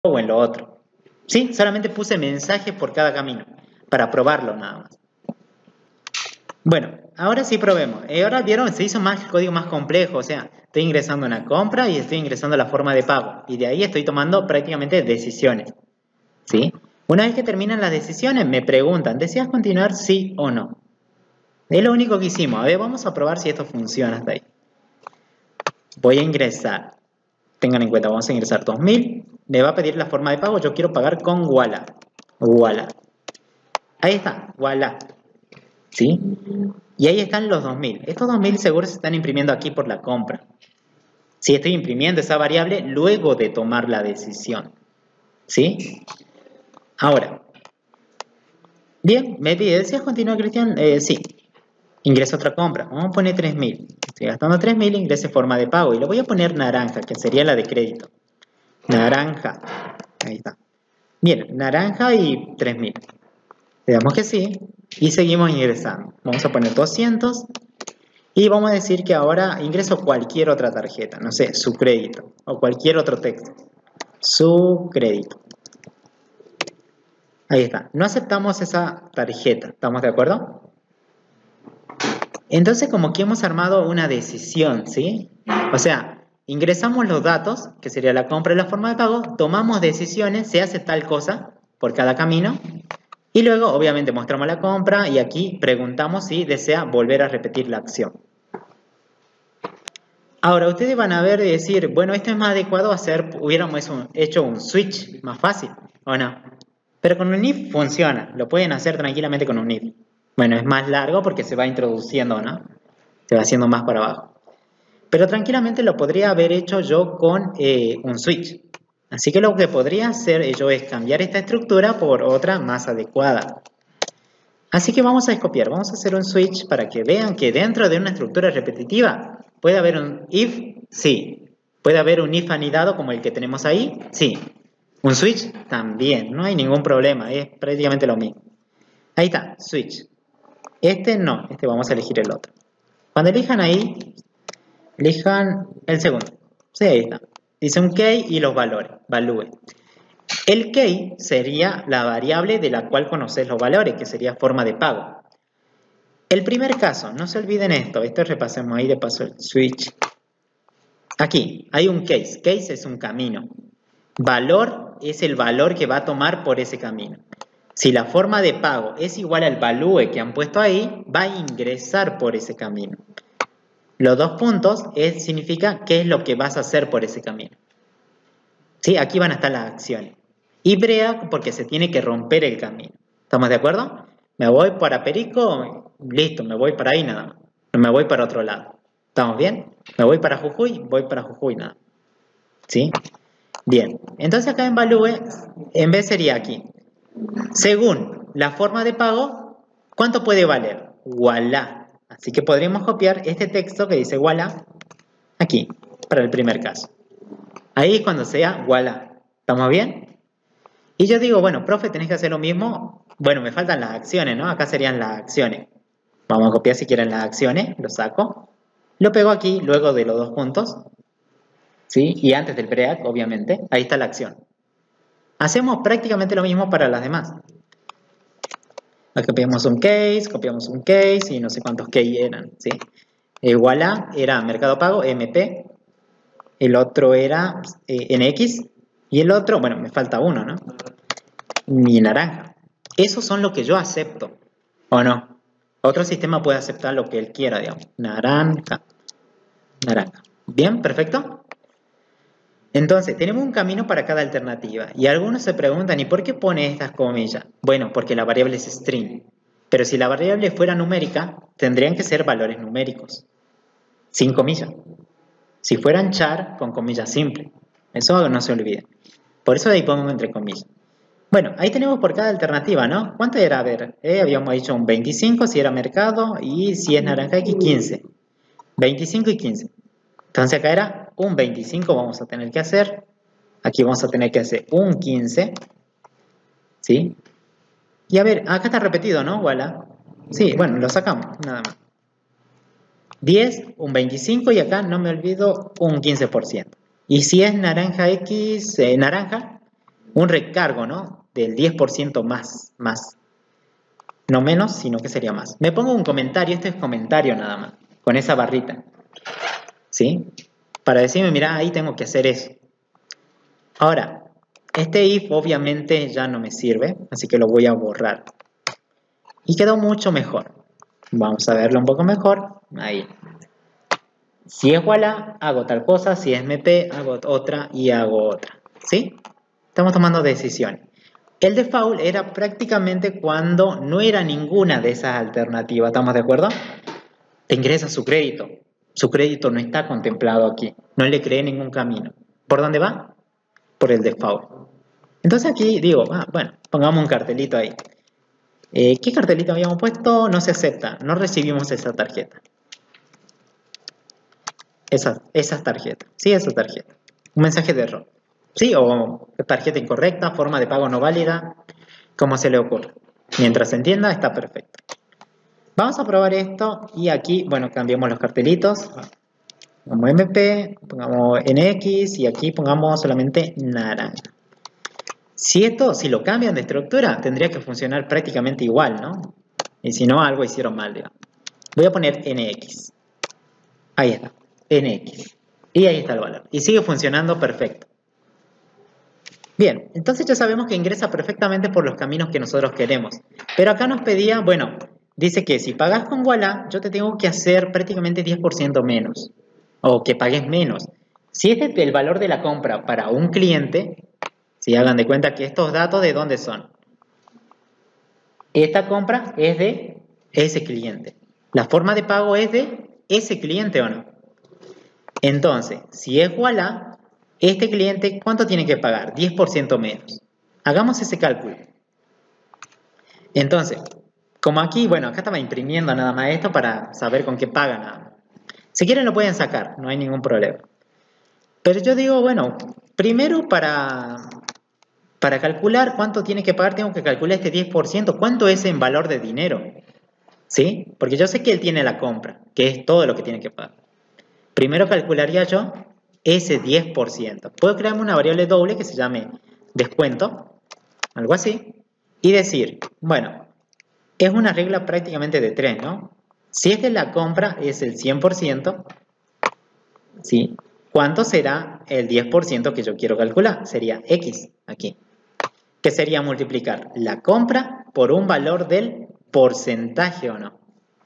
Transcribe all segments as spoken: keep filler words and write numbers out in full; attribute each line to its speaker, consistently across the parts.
Speaker 1: o en lo otro. ¿Sí? Solamente puse mensajes por cada camino, para probarlo nada más. Bueno, ahora sí probemos. Eh, ahora vieron, se hizo más el código más complejo, o sea, estoy ingresando una compra y estoy ingresando la forma de pago. Y de ahí estoy tomando prácticamente decisiones. ¿Sí? Una vez que terminan las decisiones, me preguntan, ¿deseas continuar sí o no? Es lo único que hicimos. A ver, vamos a probar si esto funciona hasta ahí. Voy a ingresar. Tengan en cuenta, vamos a ingresar dos mil. Me va a pedir la forma de pago. Yo quiero pagar con Walla. Walla. Ahí está, Walla. ¿Sí? Y ahí están los dos mil. Estos dos mil seguros se están imprimiendo aquí por la compra. Si estoy imprimiendo esa variable luego de tomar la decisión. ¿Sí? Ahora. Bien, me pide, ¿deseas continuar, Cristian? Eh, sí. Ingreso otra compra. Vamos a poner tres mil. Estoy gastando tres mil, ingrese forma de pago. Y le voy a poner naranja, que sería la de crédito. Naranja. Ahí está. Bien, naranja y tres mil. Le damos que sí. Y seguimos ingresando. Vamos a poner doscientos. Y vamos a decir que ahora ingreso cualquier otra tarjeta. No sé, su crédito. O cualquier otro texto. Su crédito. Ahí está. No aceptamos esa tarjeta. ¿Estamos de acuerdo? Entonces, como que hemos armado una decisión, ¿sí? O sea, ingresamos los datos, que sería la compra y la forma de pago, tomamos decisiones, se hace tal cosa por cada camino, y luego, obviamente, mostramos la compra y aquí preguntamos si desea volver a repetir la acción. Ahora, ustedes van a ver y decir, bueno, esto es más adecuado a hacer, hubiéramos hecho un switch más fácil, ¿o no? Pero con un if funciona, lo pueden hacer tranquilamente con un if. Bueno, es más largo porque se va introduciendo, ¿no? Se va haciendo más para abajo. Pero tranquilamente lo podría haber hecho yo con eh, un switch. Así que lo que podría hacer yo es cambiar esta estructura por otra más adecuada. Así que vamos a copiar, vamos a hacer un switch para que vean que dentro de una estructura repetitiva puede haber un if, sí. Puede haber un if anidado como el que tenemos ahí, sí. Un switch también, no hay ningún problema, es prácticamente lo mismo. Ahí está, switch. Este no, este vamos a elegir el otro. Cuando elijan ahí, elijan el segundo. Sí, ahí está. Dice un key y los valores, value. El key sería la variable de la cual conoces los valores, que sería forma de pago. El primer caso, no se olviden esto, esto repasemos ahí de paso el switch. Aquí hay un case, case es un camino. Valor es el valor que va a tomar por ese camino. Si la forma de pago es igual al value que han puesto ahí, va a ingresar por ese camino. Los dos puntos es, significa qué es lo que vas a hacer por ese camino. ¿Sí? Aquí van a estar las acciones. Y break porque se tiene que romper el camino. ¿Estamos de acuerdo? Me voy para Perico, listo, me voy para ahí nada más. No me voy para otro lado. ¿Estamos bien? Me voy para Jujuy, voy para Jujuy nada. ¿Sí? Bien. Entonces acá en Value, en vez sería aquí. Según la forma de pago, ¿cuánto puede valer? Voilà. Así que podríamos copiar este texto que dice voilà aquí, para el primer caso. Ahí es cuando sea voilà. ¿Estamos bien? Y yo digo, bueno, profe, tenés que hacer lo mismo. Bueno, me faltan las acciones, ¿no? Acá serían las acciones. Vamos a copiar si quieren las acciones. Lo saco. Lo pego aquí, luego de los dos puntos. ¿Sí? Y antes del break, obviamente. Ahí está la acción. Hacemos prácticamente lo mismo para las demás. Aquí copiamos un case, copiamos un case y no sé cuántos case eran, ¿sí? Eh, voilà, era Mercado Pago, M P. El otro era eh, N X. Y el otro, bueno, me falta uno, ¿no? Mi naranja. Esos son los que yo acepto, ¿o no? Otro sistema puede aceptar lo que él quiera, digamos. Naranja. Naranja. ¿Bien? ¿Perfecto? Entonces, tenemos un camino para cada alternativa. Y algunos se preguntan, ¿y por qué pone estas comillas? Bueno, porque la variable es string. Pero si la variable fuera numérica, tendrían que ser valores numéricos. Sin comillas. Si fueran char, con comillas simples. Eso no se olvide. Por eso ahí pongo entre comillas. Bueno, ahí tenemos por cada alternativa, ¿no? ¿Cuánto era? A ver, eh, habíamos dicho un veinticinco si era mercado y si es naranja aquí quince. veinticinco y quince. Entonces acá era un veinticinco vamos a tener que hacer. Aquí vamos a tener que hacer un quince. ¿Sí? Y a ver, acá está repetido, ¿no? Voilà. Sí, bueno, lo sacamos, nada más. diez, un veinticinco y acá, no me olvido, un quince por ciento. Y si es naranja X, eh, naranja, un recargo, ¿no? Del diez por ciento más, más. No menos, sino que sería más. Me pongo un comentario, este es comentario nada más, con esa barrita. ¿Sí? Para decirme, mira, ahí tengo que hacer eso. Ahora, este if obviamente ya no me sirve, así que lo voy a borrar. Y quedó mucho mejor. Vamos a verlo un poco mejor. Ahí. Si es voilà, hago tal cosa. Si es mp, hago otra y hago otra. ¿Sí? Estamos tomando decisiones. El default era prácticamente cuando no era ninguna de esas alternativas. ¿Estamos de acuerdo? Te ingresa su crédito. Su crédito no está contemplado aquí. No le creé ningún camino. ¿Por dónde va? Por el default. Entonces aquí digo, ah, bueno, pongamos un cartelito ahí. Eh, ¿Qué cartelito habíamos puesto? No se acepta. No recibimos esa tarjeta. Esa, esas tarjetas. Sí, esa tarjeta. Un mensaje de error. Sí, o tarjeta incorrecta, forma de pago no válida, como se le ocurra. Mientras se entienda, está perfecto. Vamos a probar esto y aquí, bueno, cambiemos los cartelitos. Pongamos M P, pongamos N X y aquí pongamos solamente naranja. Si esto, si lo cambian de estructura, tendría que funcionar prácticamente igual, ¿no? Y si no, algo hicieron mal, digamos. Voy a poner N X. Ahí está, N X. Y ahí está el valor. Y sigue funcionando perfecto. Bien, entonces ya sabemos que ingresa perfectamente por los caminos que nosotros queremos. Pero acá nos pedía, bueno, dice que si pagas con Voilà, yo te tengo que hacer prácticamente diez por ciento menos. O que pagues menos. Si este es el valor de la compra para un cliente, si hagan de cuenta que estos datos, ¿de dónde son? Esta compra es de ese cliente. La forma de pago es de ese cliente, ¿o no? Entonces, si es Voilà, este cliente, ¿cuánto tiene que pagar? diez por ciento menos. Hagamos ese cálculo. Entonces, como aquí, bueno, acá estaba imprimiendo nada más esto para saber con qué pagan nada más. Si quieren lo pueden sacar, no hay ningún problema. Pero yo digo, bueno, primero para, para calcular cuánto tiene que pagar, tengo que calcular este diez por ciento. ¿Cuánto es en valor de dinero? ¿Sí? Porque yo sé que él tiene la compra, que es todo lo que tiene que pagar. Primero calcularía yo ese diez por ciento. Puedo crearme una variable doble que se llame descuento, algo así, y decir, bueno, es una regla prácticamente de tres, ¿no? Si es de la compra es el cien por ciento, ¿sí? ¿Cuánto será el diez por ciento que yo quiero calcular? Sería X aquí, que sería multiplicar la compra por un valor del porcentaje, ¿o no?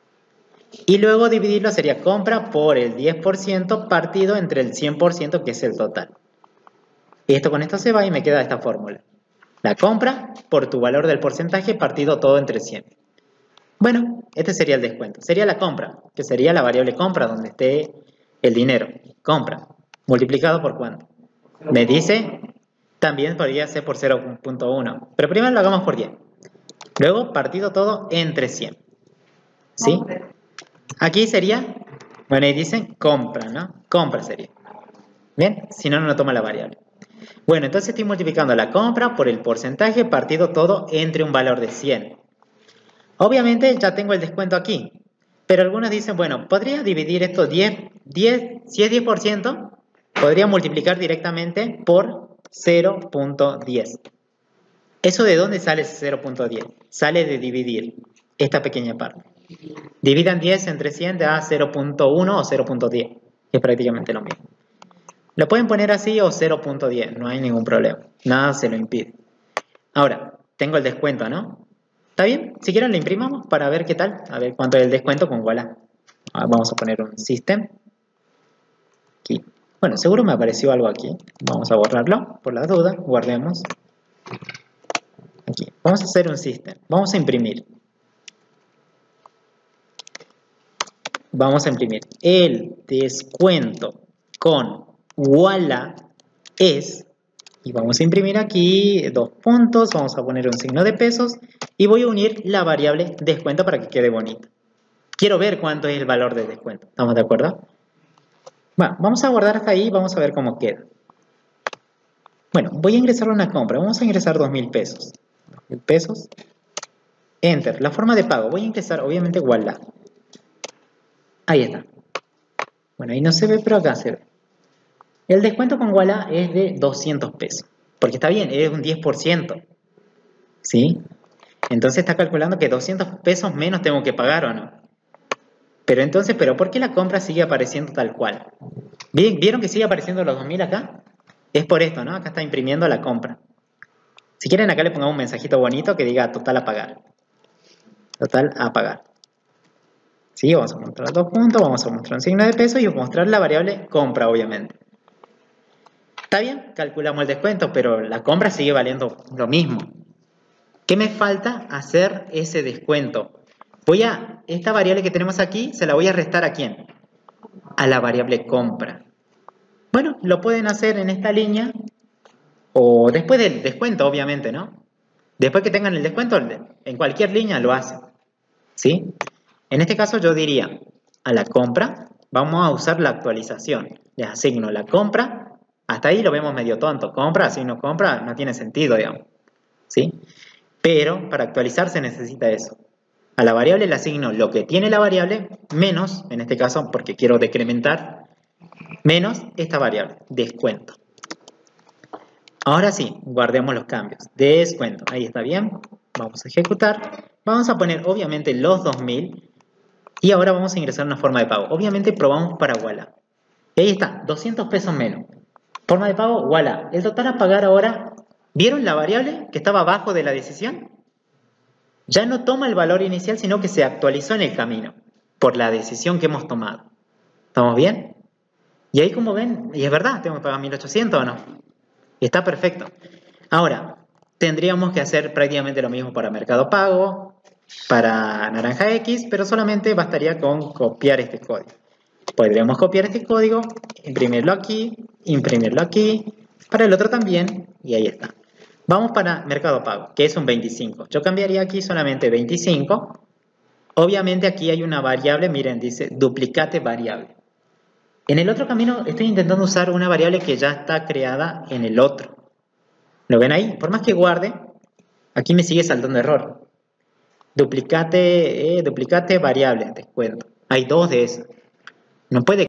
Speaker 1: Y luego dividirlo sería compra por el diez por ciento partido entre el cien por ciento, que es el total. Y esto con esto se va y me queda esta fórmula. La compra por tu valor del porcentaje partido todo entre cien. Bueno, este sería el descuento. Sería la compra, que sería la variable compra donde esté el dinero. Compra, multiplicado por cuánto. Me dice, también podría ser por cero punto uno. Pero primero lo hagamos por diez. Luego partido todo entre cien. ¿Sí? Aquí sería, bueno, ahí dicen compra, ¿no? Compra sería. Bien, si no, no toma la variable. Bueno, entonces estoy multiplicando la compra por el porcentaje partido todo entre un valor de cien. Obviamente ya tengo el descuento aquí. Pero algunos dicen, bueno, podría dividir esto diez, diez, si es diez por ciento, podría multiplicar directamente por cero punto diez. ¿Eso de dónde sale ese cero punto diez? Sale de dividir esta pequeña parte. Dividan diez entre cien, da cero punto uno o cero punto diez, que es prácticamente lo mismo. Lo pueden poner así o cero punto diez, no hay ningún problema. Nada se lo impide. Ahora, tengo el descuento, ¿no? ¿Está bien? Si quieren lo imprimamos para ver qué tal. A ver cuánto es el descuento con Voilà. Vamos a poner un system. Aquí. Bueno, seguro me apareció algo aquí. Vamos a borrarlo por las dudas. Guardemos. Aquí. Vamos a hacer un system. Vamos a imprimir. Vamos a imprimir. El descuento con Voilà es... Y vamos a imprimir aquí dos puntos, vamos a poner un signo de pesos y voy a unir la variable descuento para que quede bonito. Quiero ver cuánto es el valor del descuento. ¿Estamos de acuerdo? Bueno, vamos a guardar hasta ahí y vamos a ver cómo queda. Bueno, voy a ingresar una compra. Vamos a ingresar dos mil pesos. dos mil pesos. Enter. La forma de pago. Voy a ingresar, obviamente, Voilà. Ahí está. Bueno, ahí no se ve, pero acá se ve. El descuento con Voilà es de doscientos pesos. Porque está bien, es un diez por ciento. ¿Sí? Entonces está calculando que doscientos pesos menos tengo que pagar, ¿o no? Pero entonces, ¿pero por qué la compra sigue apareciendo tal cual? ¿Vieron que sigue apareciendo los dos mil acá? Es por esto, ¿no? Acá está imprimiendo la compra. Si quieren, acá le pongamos un mensajito bonito que diga total a pagar. Total a pagar. Sí, vamos a mostrar dos puntos, vamos a mostrar un signo de peso y vamos a mostrar la variable compra, obviamente. Está bien, calculamos el descuento, pero la compra sigue valiendo lo mismo. ¿Qué me falta? Hacer ese descuento. Voy a, esta variable que tenemos aquí, se la voy a restar ¿a quién? A la variable compra. Bueno, lo pueden hacer en esta línea o después del descuento, obviamente, ¿no? Después que tengan el descuento, en cualquier línea lo hacen. ¿Sí? En este caso yo diría, a la compra, vamos a usar la actualización. Les asigno la compra, hasta ahí lo vemos medio tonto. Compra, asigno compra, no tiene sentido, digamos. ¿Sí? Pero para actualizar se necesita eso. A la variable le asigno lo que tiene la variable, menos, en este caso, porque quiero decrementar, menos esta variable, descuento. Ahora sí, guardemos los cambios. Descuento, ahí está bien. Vamos a ejecutar. Vamos a poner, obviamente, los dos mil. Y ahora vamos a ingresar una forma de pago. Obviamente probamos para Walla. Y ahí está, doscientos pesos menos. Forma de pago, Walla. El total a pagar ahora, ¿vieron la variable que estaba abajo de la decisión? Ya no toma el valor inicial, sino que se actualizó en el camino por la decisión que hemos tomado. ¿Estamos bien? Y ahí como ven, y es verdad, tengo que pagar mil ochocientos o no. Está perfecto. Ahora, tendríamos que hacer prácticamente lo mismo para Mercado Pago, para Naranja X, pero solamente bastaría con copiar este código. Podríamos copiar este código, imprimirlo aquí, imprimirlo aquí, para el otro también, y ahí está. Vamos para Mercado Pago, que es un veinticinco. Yo cambiaría aquí solamente veinticinco. Obviamente aquí hay una variable, miren, dice duplicate variable. En el otro camino estoy intentando usar una variable que ya está creada en el otro. ¿Lo ven ahí? Por más que guarde, aquí me sigue saltando error. Duplicate, eh, duplicate variable, descuento. Hay dos de esas. No puede